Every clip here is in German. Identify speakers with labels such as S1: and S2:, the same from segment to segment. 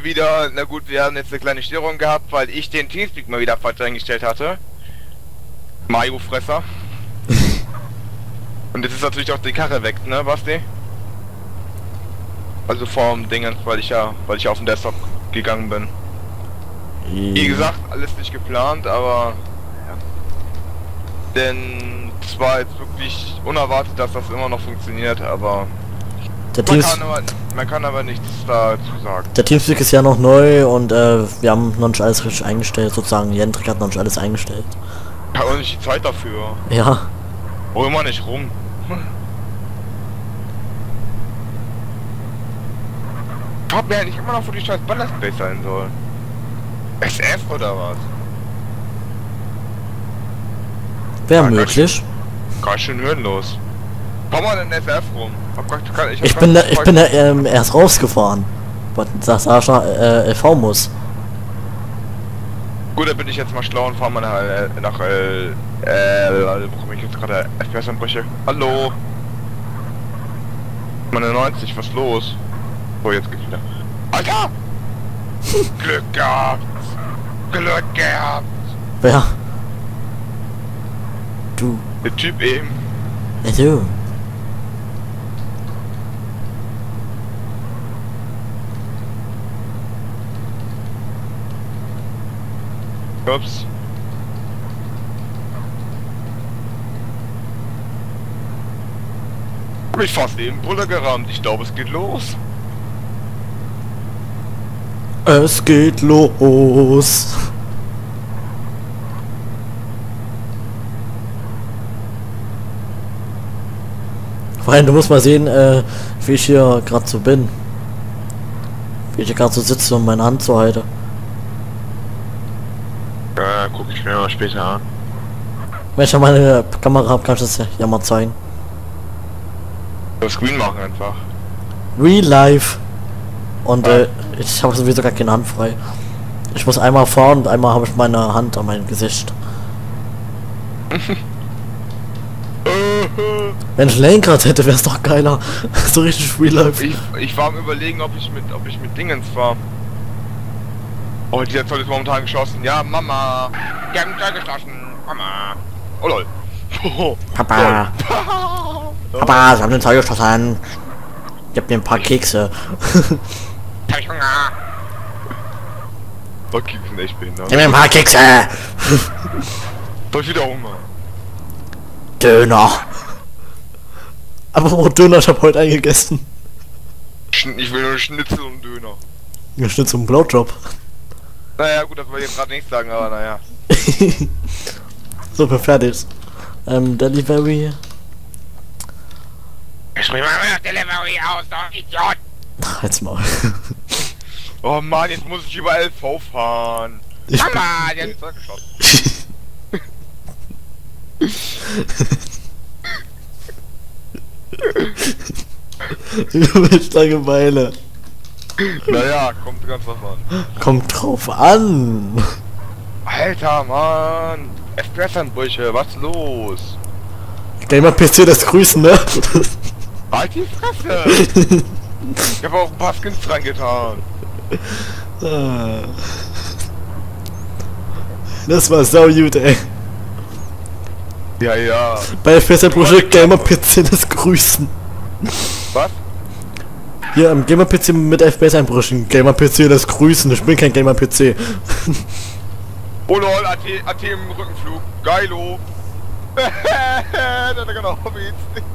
S1: wieder, na gut, wir haben jetzt eine kleine Störung gehabt, weil ich den Teamspeak mal wieder falsch eingestellt hatte. Mayo-Fresser. Und jetzt ist natürlich auch die Karre weg, ne, Basti? Also vorm Dingens, weil ich auf den Desktop gegangen bin. Wie gesagt, alles nicht geplant, aber ja. Denn es war jetzt wirklich unerwartet, dass das immer noch funktioniert, aber man kann aber nichts dazu sagen.
S2: Der Teamspeak ist ja noch neu und wir haben noch nicht alles richtig eingestellt, sozusagen. Jendrik hat noch nicht alles eingestellt.
S1: Ich habe auch nicht die Zeit dafür.
S2: Ja.
S1: Hol mal nicht rum. Ich hab mir eigentlich immer noch, wo die scheiß Ballastspace sein soll. SF oder was?
S2: Wäre möglich.
S1: Ganz schön höhenlos. Komm mal in SF rum.
S2: Ich bin da erst rausgefahren. Was Sascha LV muss.
S1: Gut, da bin ich jetzt mal schlau und fahr mal nach wo komme ich jetzt gerade? FPS-Anbrüche. Hallo? Meine 90, was los? So, jetzt geht's wieder. Alter! Glück gehabt! Glück gehabt!
S2: Wer? Du.
S1: Der Typ eben.
S2: Ja, du.
S1: Ups. Hab ich fast eben Bulle gerammt. Ich glaube, es geht los.
S2: Es geht los. Vor allem, du musst mal sehen, wie ich hier gerade so bin. Wie ich hier gerade so sitze und meine Hand so halte.
S1: Ja, guck ich mir mal später an.
S2: Wenn ich ja meine Kamera habe, kann ich das ja mal zeigen.
S1: Screen machen einfach.
S2: Real Life. Und ich habe sowieso gar keine Hand frei. Ich muss einmal fahren und einmal habe ich meine Hand an meinem Gesicht. Wenn ich ein Lenkrad hätte, wäre es doch geiler. So richtig Real Life.
S1: Ich war am Überlegen, ob ich mit Dingens fahre. Oh, dieser Zoll ist momentan geschossen. Ja, Mama. Die haben da geschossen. Mama. Oh lol.
S2: Papa. Papa, sie haben den Zoll geschossen. Ich hab mir ein paar Kekse.
S1: Hab ich Hunger. Okay, wir sind echt behindert.
S2: Gib mir ein paar Kekse.
S1: Soll ich wieder Hunger?
S2: Döner. Aber wo Döner, ich hab heute eingegessen.
S1: Ich will nur Schnitzel und Döner.
S2: Ja, Schnitzel und Blowjob.
S1: Naja, gut, das will ich jetzt gerade nicht sagen, aber naja.
S2: So, fertig. Delivery.
S1: Sprich mal das Delivery aus, du Idiot!
S2: Ach, jetzt mal.
S1: Oh Mann, jetzt muss ich über LV fahren. Mama, die hat die Zeug geschossen.
S2: Du bist Langeweile.
S1: Naja, kommt ganz drauf an.
S2: Kommt drauf an.
S1: Alter, Mann. FPS-Anbrüche, was ist los?
S2: Gamer PC, das Grüßen, ne?
S1: Halt die Fresse! Ich hab auch ein paar Skins reingetan.
S2: Das war sau gut, ey.
S1: Ja, ja.
S2: Bei FPS Projekt Gamer PC das Grüßen.
S1: Was?
S2: Hier am Gamer PC mit FPS einbrüchen. Gamer PC das Grüßen. Ich bin kein Gamer PC.
S1: Oh lol, AT im Rückenflug. Geilo. Der hat genau Hobbys.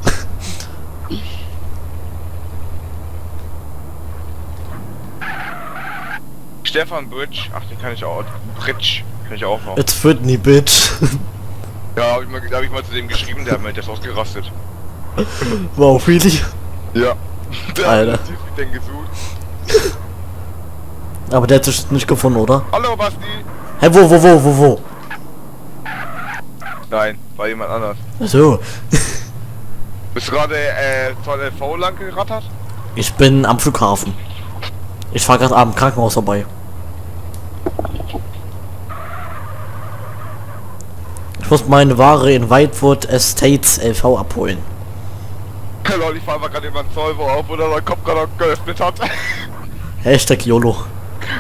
S1: Stefan Bridge. Ach, den kann ich auch. Bridge. Kann ich auch noch.
S2: Jetzt wird nie Bitch.
S1: Ja, hab ich mal zu dem geschrieben, der hat mir das ausgerastet.
S2: Wow, really?
S1: Ja. Der
S2: Alter.
S1: hat den gesucht.
S2: Aber der hat sich nicht gefunden, oder?
S1: Hallo Basti!
S2: Hä, wo?
S1: Nein, war jemand anders.
S2: So.
S1: Bist du gerade Zoll LV lang gerattert?
S2: Ich bin am Flughafen. Ich fahr gerade am Krankenhaus vorbei. Ich muss meine Ware in Whitewood Estates LV abholen.
S1: Lol, ich fahr mal gerade über den Zoll, wo der Kopf gerade geöffnet hat.
S2: Hashtag YOLO.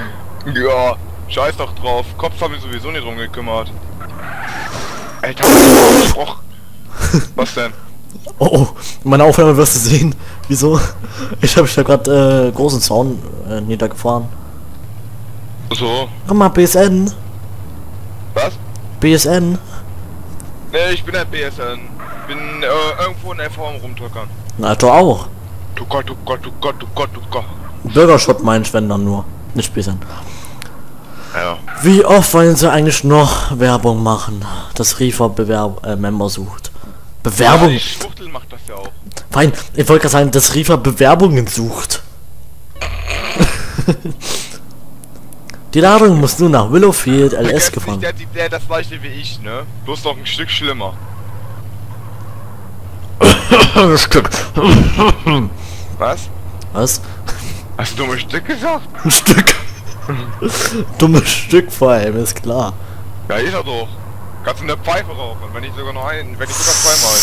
S1: Ja, scheiß doch drauf. Kopf haben wir sowieso nicht drum gekümmert. Alter, Spruch. Was denn?
S2: Oh, oh, in meiner Aufnahme wirst du sehen. Wieso? Ich habe gerade großen Zaun niedergefahren.
S1: So.
S2: Komm mal, BSN.
S1: Was?
S2: BSN.
S1: Nee, ich bin ein BSN. Bin irgendwo in der Form rumdrückern.
S2: Na, du auch.
S1: Du Gott, du Gott, du Gott, du Gott, du Gott.
S2: Bürgerschott meinst, wenn dann nur. Nicht BSN.
S1: Ja.
S2: Wie oft wollen sie eigentlich noch Werbung machen, dass Reefer Member sucht? Bewerbung?
S1: Ja, die Schwuchtel macht das ja auch.
S2: Fein, ich wollte gerade sagen, dass Reefer Bewerbungen sucht. Die Ladung muss nun nach Willowfield LS gefahren.
S1: Der Typ, der das gleiche wie ich, ne? Bloß noch ein Stück schlimmer.
S2: Das Stück.
S1: Was?
S2: Was?
S1: Hast du dummes Stück gesagt?
S2: Ein Stück. Dummes Stück vor allem, ist klar.
S1: Ja, ist er doch. Kannst du eine Pfeife rauchen, wenn nicht sogar noch einen, wenn nicht sogar zweimal.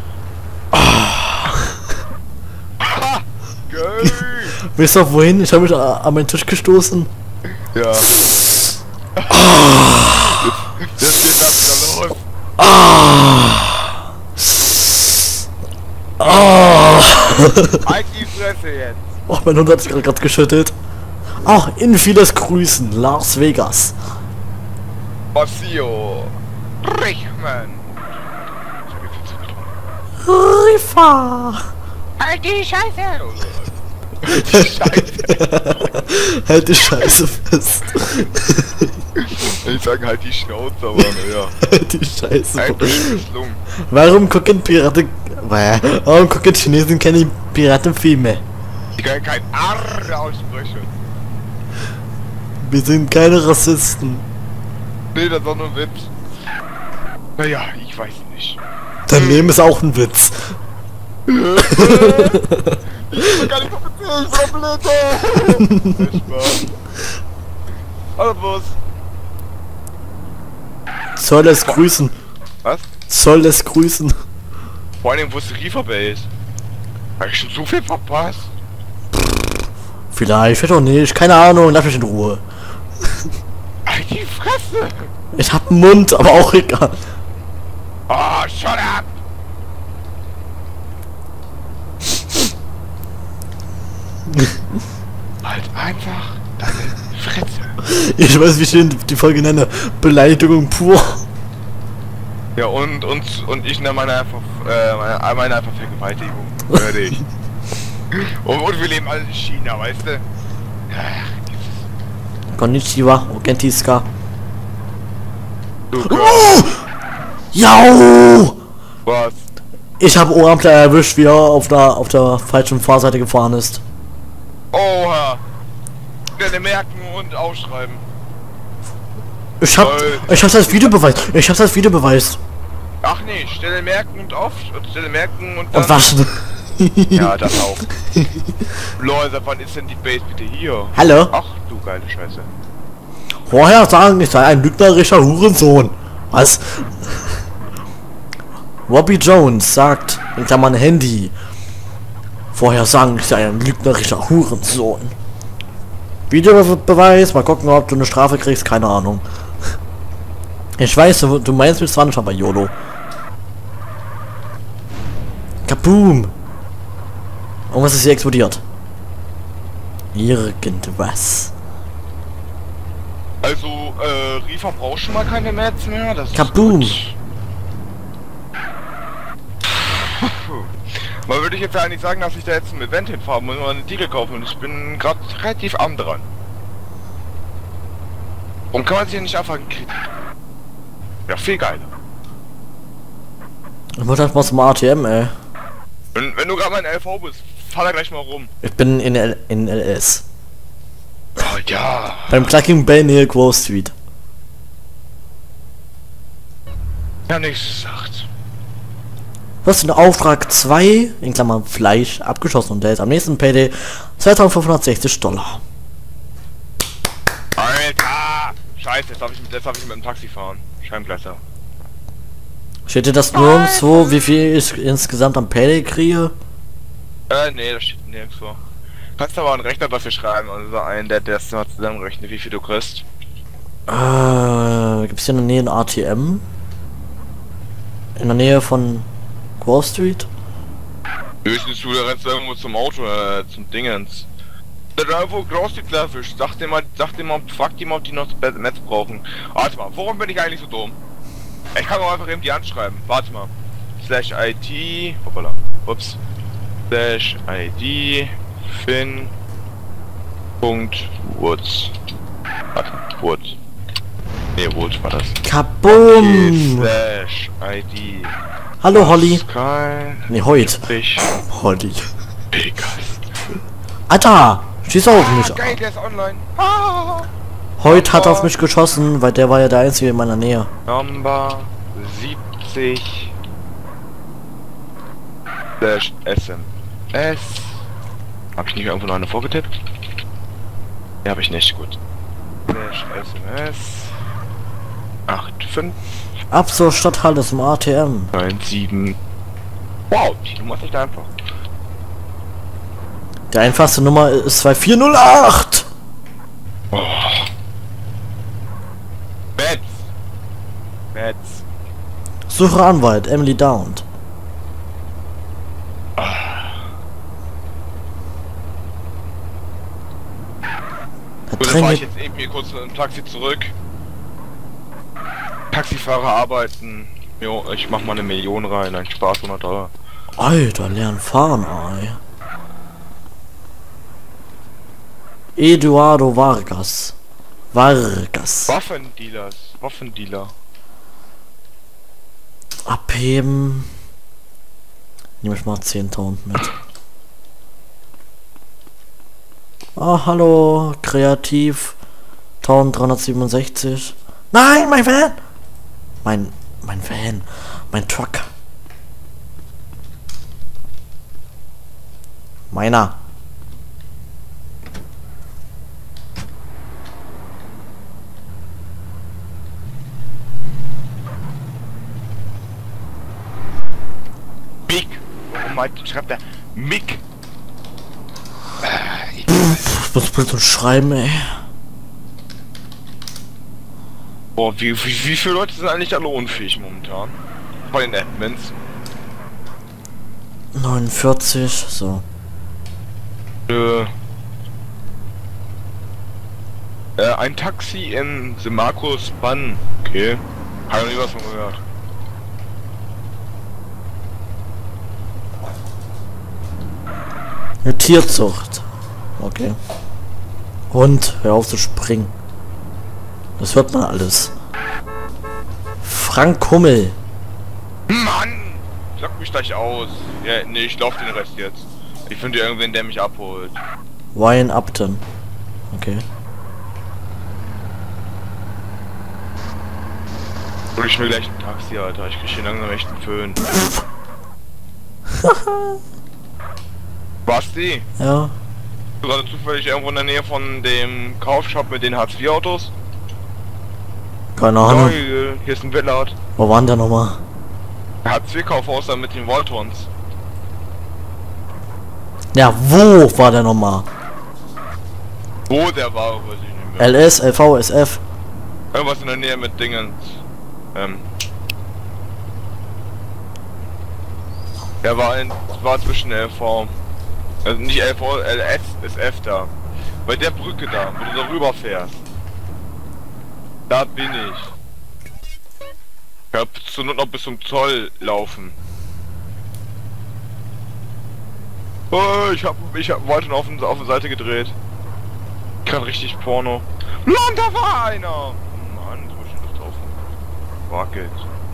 S1: Ah! Geil!
S2: Weißt du wohin? Ich habe mich an meinen Tisch gestoßen.
S1: Ja. Jetzt geht das wieder los. Halt die Fresse jetzt.
S2: Oh, mein Hund hat sich gerade geschüttelt. Ach, in vieles Grüßen, Las Vegas.
S1: Ossio. Richman.
S2: Rifa.
S1: Halt die Scheiße! Scheiße!
S2: Halt die Scheiße fest.
S1: Ich sag halt die Schnauze, aber naja.
S2: Halt die Scheiße
S1: Halt
S2: fest.
S1: die Schlung.
S2: Warum gucken Piraten... Warum gucken Chinesen keine Piratenfilme?
S1: Ich kann kein R aussprechen.
S2: Wir sind keine Rassisten.
S1: Nee, das ist doch nur ein Witz. Naja, ich weiß nicht.
S2: Dein Leben ist auch ein Witz.
S1: Ich bin gar nicht kompetent, ich bin doch blöd. Spaß. Hallo Bus.
S2: Soll es grüßen.
S1: Was?
S2: Soll es grüßen.
S1: Vor allem, wo ist der Reefer-Base? Hab ich schon so viel verpasst?
S2: Vielleicht doch nicht. Keine Ahnung. Lass mich in Ruhe.
S1: Halt die Fresse!
S2: Ich hab einen Mund, aber auch egal.
S1: Oh, shut up! Halt einfach deine Fresse.
S2: Ich weiß, wie ich die Folge nenne. Beleidigung pur.
S1: Ja, und ich nenne meine einfach Vergewaltigung. Hör dich. Und wir leben alle in China, weißt du?
S2: Konnichiwa, Ogentiska.
S1: Du
S2: Jau!
S1: Was?
S2: Ich habe Oramtler erwischt, wie er auf der falschen Fahrseite gefahren ist.
S1: Oha! Stelle merken und aufschreiben.
S2: Ich hab das Videobeweis. Ich hab das Videobeweis.
S1: Ach nee, Stelle merken und Stelle merken und dann...
S2: Und waschen.
S1: Ja, das auch. Leute, wann ist denn die Base bitte hier?
S2: Hallo?
S1: Ach du geile Scheiße.
S2: Vorher sagen, ich sei ein lügnerischer Hurensohn. Was? Robbie Jones sagt, in Klammern Handy. Vorher sagen, ich sei ein lügnerischer Hurensohn. Videobeweis, mal gucken, ob du eine Strafe kriegst, keine Ahnung. Ich weiß, du meinst mich zwar nicht, aber YOLO. Kaboom! Irgendwas ist hier explodiert. Irgendwas.
S1: Also, Reefer braucht schon mal keine Mats mehr, das
S2: Kaboom!
S1: ist gut. Man würde ich jetzt ja eigentlich sagen, dass ich da jetzt ein Event hinfahren muss und mal eine Titel kaufen und ich bin gerade relativ arm dran. Warum kann man sich ja nicht einfach einen Kredit? Ja, viel geiler.
S2: Ich muss einfach mal zum ATM, ey.
S1: Wenn du gerade mal in LV bist, fahr da gleich mal rum.
S2: Ich bin in LS.
S1: Oh ja.
S2: Beim Clucking Bay Near Grove Street.
S1: Ich hab nichts gesagt.
S2: Du hast den Auftrag 2, in Klammern Fleisch, abgeschossen und der ist am nächsten Payday $2560.
S1: Alter! Scheiße, jetzt darf ich mit dem Taxi fahren. Scheinblätter.
S2: Steht dir das nirgendwo, wie viel ich insgesamt am Payday kriege?
S1: Nee, das steht nirgends vor. Kannst aber einen Rechner dafür schreiben, also einen, der das mal zusammenrechnet, wie viel du kriegst.
S2: Gibt's hier in der Nähe ein ATM? In der Nähe von Wall Street?
S1: Höchstens du rennst irgendwo zum Auto, zum Dingens. Da irgendwo Großstück Lehrfisch, frag die mal, ob die noch das Netz brauchen. Warte mal, warum bin ich eigentlich so dumm? Ich kann auch einfach eben die anschreiben, warte mal. /IT, hoppala, ups. /ID, Fin.woods. Warte, Wood. Ne, Wood war das.
S2: Kaboom!
S1: Okay, /ID.
S2: Hallo Holly.
S1: Sky.
S2: Ne, Hoyt. Holly.
S1: Pegas.
S2: Alter! Schieß auf mich.
S1: Geil, der ist online. Ah.
S2: Hoyt hat auf mich geschossen, weil der war ja der Einzige in meiner Nähe.
S1: Number 70 /SMS. Hab ich nicht irgendwo noch eine vorgetippt? Ja, habe ich nicht, gut. /SMS 85
S2: Ab zur Stadthalle zum ATM.
S1: 97. Wow, die Nummer ist nicht einfach.
S2: Die einfachste Nummer ist 2408.
S1: Oh. Metz.
S2: Suche Anwalt, Emily Downed.
S1: Gut, dann fahr ich jetzt eben hier kurz im Taxi zurück. Taxifahrer arbeiten. Jo, ich mach mal 1 Million rein, ein Spaß, $100.
S2: Alter, lernen fahren, ey. Eduardo Vargas.
S1: Waffendealer.
S2: Abheben. Nehme ich mal 10.000 mit. Ah, hallo, kreativ. 1367. Nein, mein Van! Mein Van. Mein Truck. Meiner.
S1: Mick! Warum schreibt er Mick?
S2: Ich muss bitte schreiben, ey.
S1: Boah, wie viele Leute sind eigentlich alle unfähig momentan? Bei den Admins.
S2: 49, so.
S1: Ein Taxi in The Marcus Bann. Okay. Hab ich noch nie was von gehört.
S2: Eine Tierzucht. Okay. Hund, hör auf zu springen. Das hört man alles. Frank Hummel.
S1: Mann! Sag mich gleich aus. Ja, nee, ich lauf den Rest jetzt. Ich finde irgendwen, der mich abholt.
S2: Wayne Upton. Okay.
S1: Hol ich mir gleich ein Taxi, Alter. Ich krieg hier langsam echt einen Föhn. Basti?
S2: Ja.
S1: Du gerade zufällig irgendwo in der Nähe von dem Kaufshop mit den Hartz-IV-Autos?
S2: Keine Ahnung.
S1: Geil, hier ist ein Willard.
S2: Wo waren der nochmal?
S1: Hartz-IV-Kaufhaus da mit den Voltons.
S2: Ja, wo war der nochmal?
S1: Wo der war, weiß ich nicht mehr.
S2: LS, LV, SF.
S1: Irgendwas in der Nähe mit Dingens. Der war zwischen LV. Also nicht LV, LS, SF da. Bei der Brücke da, wo du darüber fährst. Da bin ich. Ich hab zur Not noch bis zum Zoll laufen. Oh, ich wollte noch auf die Seite gedreht. Gerade richtig Porno. Mann, da war einer! Oh Mann, so schön Luft drauf. Wackelt.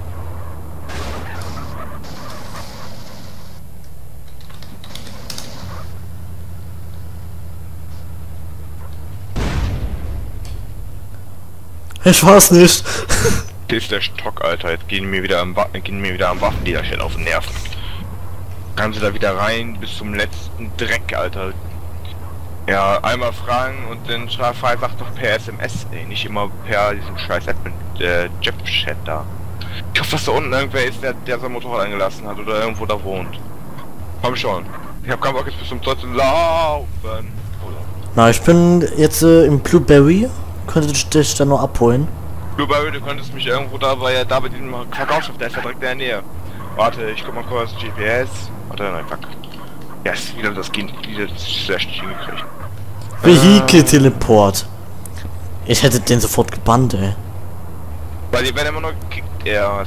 S2: Ich weiß nicht.
S1: Hier ist der Stock, Alter. Jetzt gehen mir wieder am Waffendealerstelle auf den Nerven. Kann sie da wieder rein bis zum letzten Dreck, Alter. Ja, einmal fragen und dann sagt doch per SMS, ey, nicht immer per diesem scheiß Jeff-Chat da. Ich hoffe, dass da unten irgendwer ist, der sein Motorrad eingelassen hat oder irgendwo da wohnt. Komm schon. Ich hab keinen Bock jetzt bis zum Tor zu laufen.
S2: Na, ich bin jetzt im Blueberry. Könnte ich dich dann noch abholen?
S1: Blueberry, du könntest mich irgendwo da bei dem Verkaufsschiff, der ist ja direkt in der Nähe. Warte, ich guck mal kurz GPS. Warte, nein, fuck. Yes, wieder das Slash hingekriegt.
S2: Vehikel-Teleport. Ich hätte den sofort gebannt, ey.
S1: Weil die werden immer noch gekickt, ja.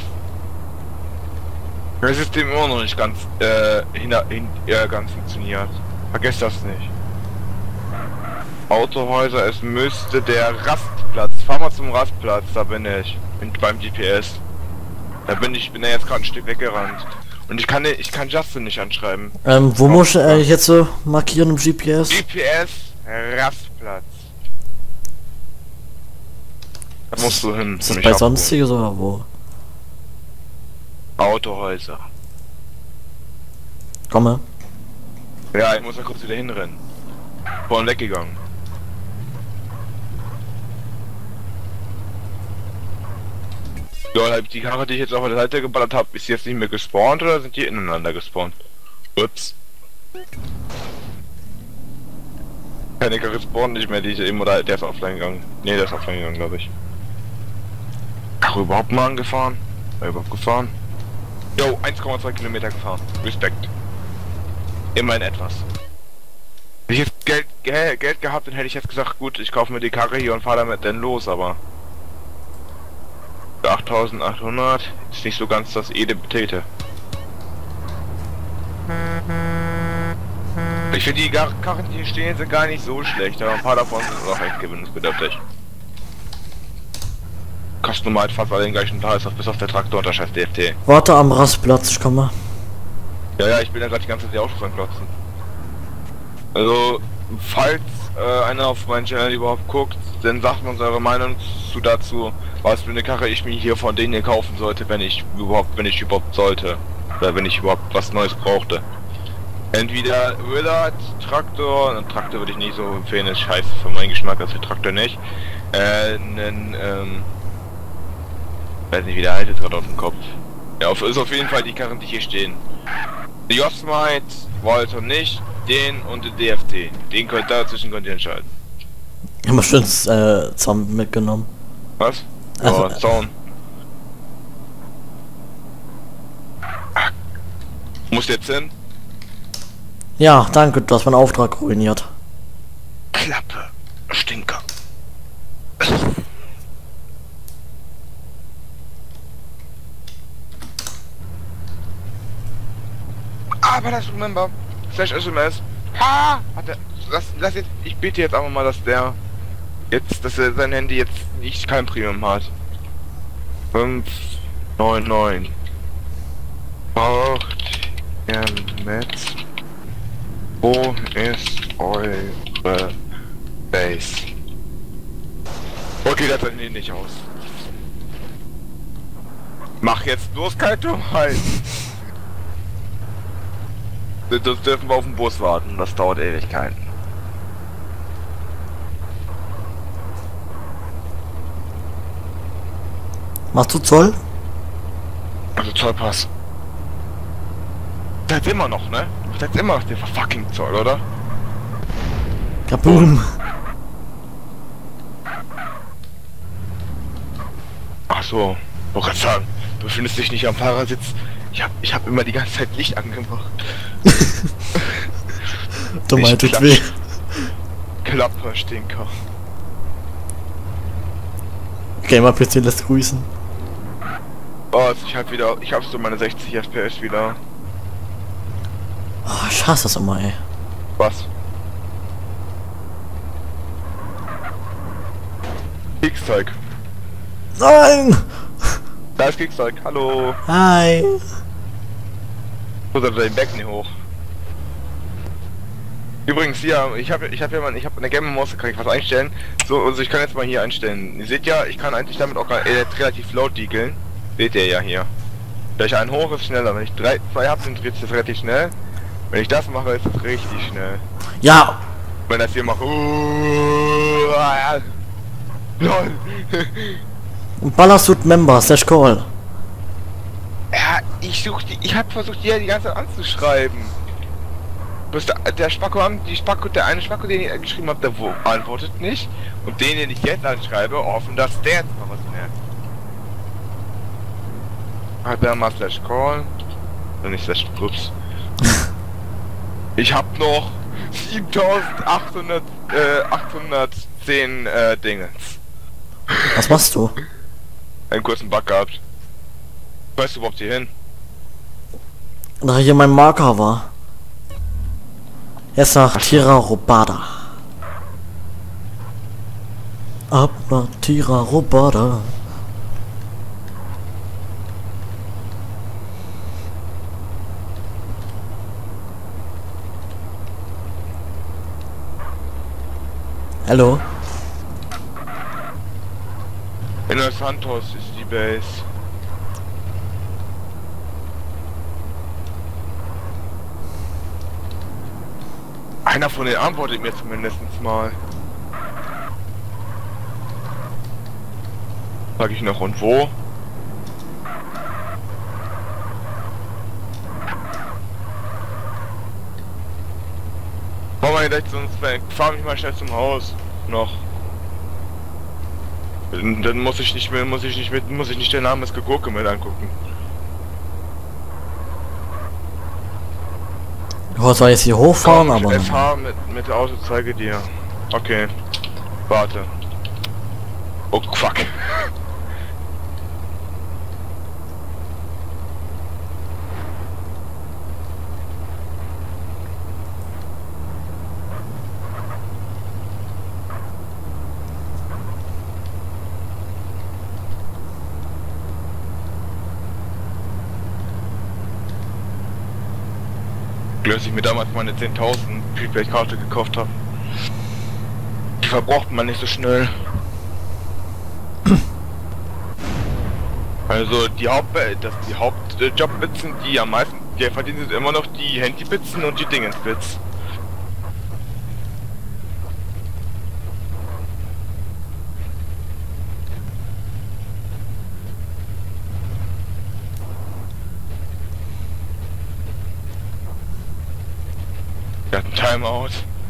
S1: Das System immer noch nicht ganz, ganz funktioniert. Vergesst das nicht. Autohäuser, es müsste der Rastplatz. Fahr mal zum Rastplatz, da bin ich. Beim GPS. Bin ja jetzt gerade ein Stück weggerannt. Und ich kann Justin nicht anschreiben.
S2: Wo muss ich jetzt markieren im GPS?
S1: GPS Rastplatz. Da musst du hin.
S2: Ist das bei sonstiges oder wo?
S1: Autohäuser.
S2: Komme.
S1: Ja, ich muss da kurz wieder hinrennen. Vorhin weggegangen. Ja, die Karre, die ich jetzt auf der Seite geballert habe, ist jetzt nicht mehr gespawnt oder sind die ineinander gespawnt? Ups. Keine Karre spawnt nicht mehr, die ich eben, oder der ist offline gegangen. Ne, der ist offline gegangen, glaube ich. Ach, überhaupt mal angefahren? Überhaupt gefahren? Jo, 1,2 Kilometer gefahren. Respekt. Immerhin etwas. Hätte ich jetzt Geld gehabt, dann hätte ich jetzt gesagt, gut, ich kaufe mir die Karre hier und fahre damit dann los, aber 8.800 ist nicht so ganz das Edepetete. Ich finde die Karren, die hier stehen, sind gar nicht so schlecht, aber ein paar davon sind auch echt gewinnungsbedürftig. Kosten normal fast alle den gleichen Preis, bis auf der Traktor und der scheiß DFT.
S2: Warte am Rastplatz, ich komme.
S1: Ja, ich bin ja gerade die ganze Zeit die Autos anklotzen. Also, falls einer auf meinen Channel überhaupt guckt, dann sagt uns eure Meinung dazu, was für eine Karre ich mir hier von denen hier kaufen sollte, wenn ich überhaupt sollte. Oder wenn ich überhaupt was Neues brauchte. Entweder Willard, Traktor, einen Traktor würde ich nicht so empfehlen, ist scheiße für meinen Geschmack, also Traktor nicht. Weiß nicht, wie der alte gerade auf dem Kopf. Ja, ist auf jeden Fall die Karren, die hier stehen. Die Yosemite wollte nicht, den und den DFT. Den dazwischen könnt ihr entscheiden.
S2: Ich habe schön Zaun mitgenommen.
S1: Was?
S2: Also,
S1: Ja, Zaun. Muss jetzt hin?
S2: Ja, danke, du hast meinen Auftrag ruiniert.
S1: Klappe, Stinker. Aber das Remember / SMS. Ha! Lass jetzt, ich bitte jetzt einfach mal, dass er sein Handy jetzt nicht kein Premium hat. 599. Braucht ihr mit? Wo ist eure Base? Okay, das sieht nicht aus. Mach jetzt bloß keine Dummheit. Das dürfen wir auf den Bus warten, das dauert Ewigkeiten.
S2: Machst du Zoll?
S1: Also Zollpass. Das immer noch, ne? Das immer noch der fucking Zoll, oder?
S2: Kaboom!
S1: Ach so, wollte gerade sagen, du befindest dich nicht am Fahrersitz. Ich hab immer die ganze Zeit Licht angemacht.
S2: Dummheit tut weh.
S1: Klapper, Stinker.
S2: Gamer-PC lässt grüßen.
S1: Oh, ich hab so meine 60 FPS wieder.
S2: Oh, ich hasse das immer, ey.
S1: Was? Keksteig.
S2: Nein!
S1: Da ist Keksteig, hallo.
S2: Hi!
S1: Oder dein Becken hoch. Übrigens, ja, ich habe eine Gamer-Maus, kann ich was einstellen. So, also ich kann jetzt mal hier einstellen. Ihr seht ja, ich kann eigentlich damit auch relativ laut diegeln. Seht ihr ja hier. Wenn ich einen hoch ist schneller, wenn ich zwei habe, sind jetzt relativ schnell. Wenn ich das mache, ist es richtig schnell.
S2: Ja!
S1: Wenn das hier macht, LOL.
S2: Ballersuit Member, / Call.
S1: Ja, ich habe versucht, die ganze Zeit anzuschreiben. Bloß der Spacko, der eine Spacko, den ich geschrieben habe, der antwortet nicht. Und den ich jetzt anschreibe, hoffen, dass der jetzt noch was merkt. Halt da mal /call. Und nicht /ups. Ich hab noch 810 Dinge.
S2: Was machst du?
S1: Einen kurzen Bug gehabt. Weißt du überhaupt hier hin?
S2: Da hier mein Marker war. Jetzt nach Tira Robada. Ab nach Tira Robada. Hallo?
S1: In Los Santos ist die Base. Einer von denen antwortet mir zumindest mal. Sag ich noch und wo? Fahr mal gleich sonst fahr mich mal schnell zum Haus. Noch. Dann muss ich nicht den Namen des Gegurke mit angucken.
S2: Du wolltest zwar jetzt hier hochfahren, aber...
S1: FH mit der Auto zeige dir. Okay. Warte. Oh fuck. Als ich mir damals meine 10.000 Prepaid-Karte gekauft habe. Die verbraucht man nicht so schnell. Also die Hauptjobbitzen, die am meisten Geld verdienen, sind immer noch die Handybitzen und die Dingensbits. Der hat einen Timeout.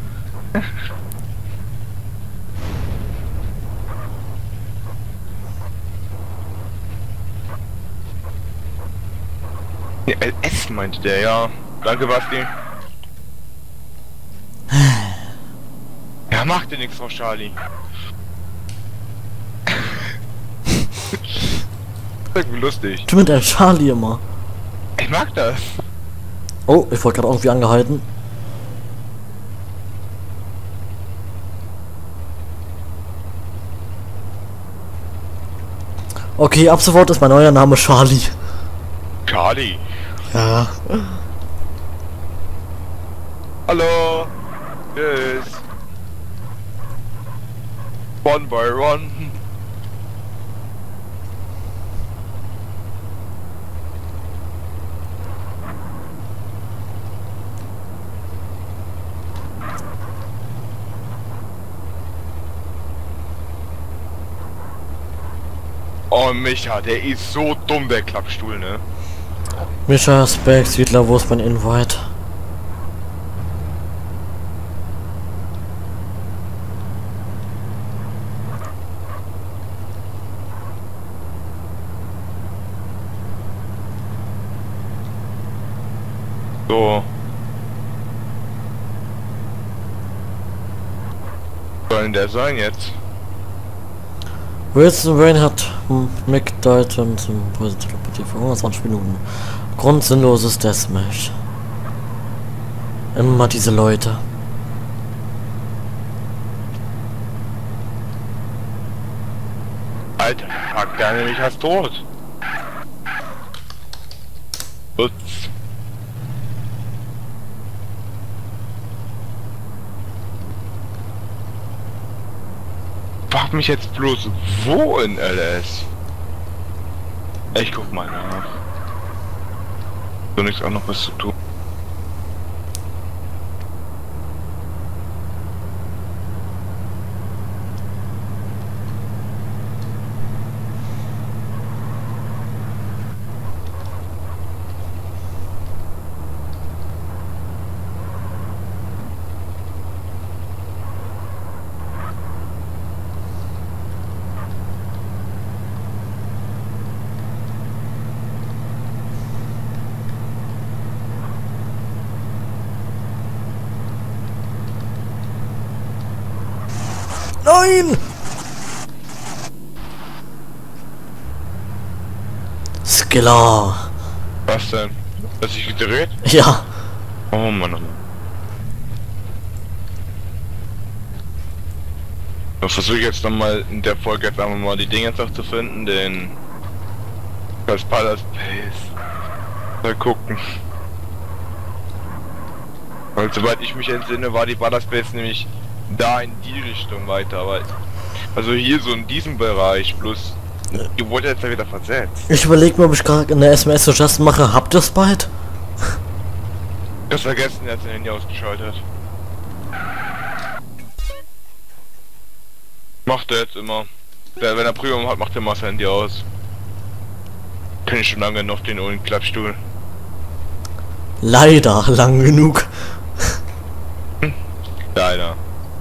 S1: Ja, LS meinte der, ja. Danke, Basti. Ja, macht dir nichts, Frau Charlie. Irgendwie lustig.
S2: Du mit der Charlie immer.
S1: Ich mag das.
S2: Oh, ich wurde gerade irgendwie angehalten. Okay, ab sofort ist mein neuer Name Charlie.
S1: Charlie.
S2: Ja.
S1: Hallo. Yes. One by one. Oh, Micha, der ist so dumm, der Klappstuhl, ne?
S2: Mischa, Speck, Siedler, wo ist mein Invite?
S1: So. Was soll denn der sein jetzt?
S2: Wilson Wayne hat Mick Dalton zum Telepathie für 120 Minuten. Grundsinnloses Deathmatch. Immer diese Leute.
S1: Alter, fuck, der nämlich fast tot. Ups. Frag mich jetzt bloß, wo in LS? Ich guck mal nach. So nichts auch noch was zu tun.
S2: Nein! Skiller.
S1: Was denn? Hat sich gedreht?
S2: Ja.
S1: Oh Mann, oh Mann. Dann versuche ich jetzt nochmal in der Folge jetzt einfach mal die Dinge noch zu finden, den das Palace Space. Mal gucken. Weil soweit ich mich entsinne, war die Palace Space nämlich da in die Richtung weiter, aber also hier so in diesem Bereich, bloß die wurde jetzt ja wieder versetzt.
S2: Ich überlege mir, ob ich gerade eine SMS zu Justin mache. Habt ihr es bald?
S1: Das vergessen, er hat sein Handy ausgeschaltet. Macht er jetzt immer. Wenn er Prüfung hat, macht er mal sein Handy aus. Kenn ich schon lange noch den ohne Klappstuhl.
S2: Leider lang genug.
S1: Leider.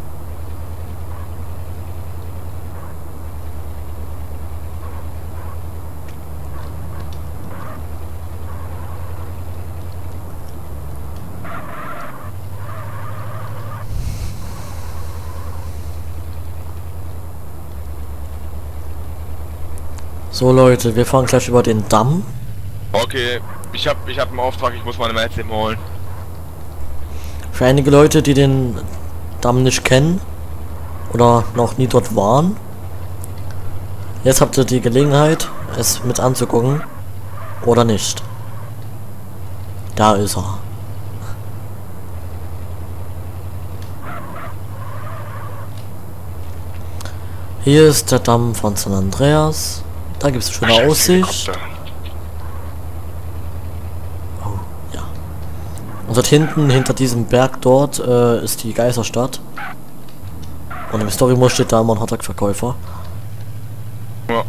S2: So Leute, wir fahren gleich über den Damm.
S1: Okay, ich hab einen Auftrag, ich muss meine Mädchen holen.
S2: Für einige Leute, die den Damm nicht kennen oder noch nie dort waren, jetzt habt ihr die Gelegenheit, es mit anzugucken oder nicht. Da ist er. Hier ist der Damm von San Andreas. Da gibt es eine schöne Aussicht. Oh, ja. Und dort hinten, hinter diesem Berg dort, ist die Geisterstadt. Und im Story-Mode steht da immer ein Hotdog-Verkäufer.
S1: Ja.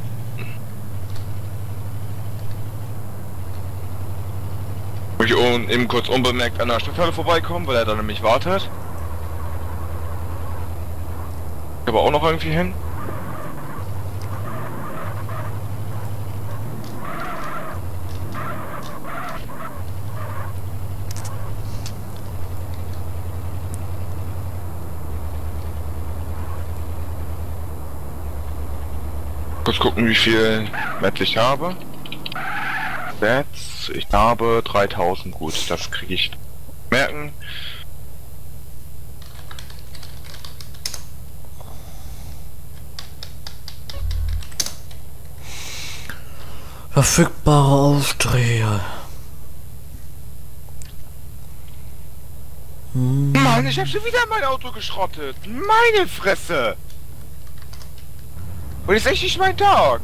S1: Muss ich eben kurz unbemerkt an der Stadthalle vorbeikommen, weil er da nämlich wartet. Aber auch noch irgendwie hin. Kurz gucken, wie viel Metz ich habe. Metz, ich habe 3000, gut, das kriege ich merken.
S2: Verfügbare Aufträge.
S1: Mann, ich habe schon wieder mein Auto geschrottet. Meine Fresse! Und ist echt nicht mein Tag.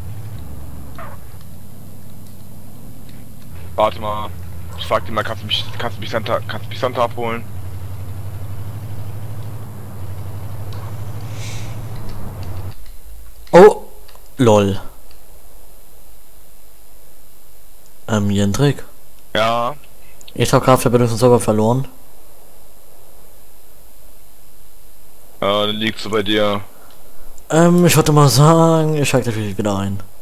S1: Warte mal. Ich frag dich mal, kannst du mich Santa abholen?
S2: Oh, lol. Jendrik.
S1: Ja.
S2: Ich habe gerade Verbindung zum Server verloren.
S1: Ja, dann liegst du bei dir.
S2: Ich wollte mal sagen, ich schalte dich wieder ein.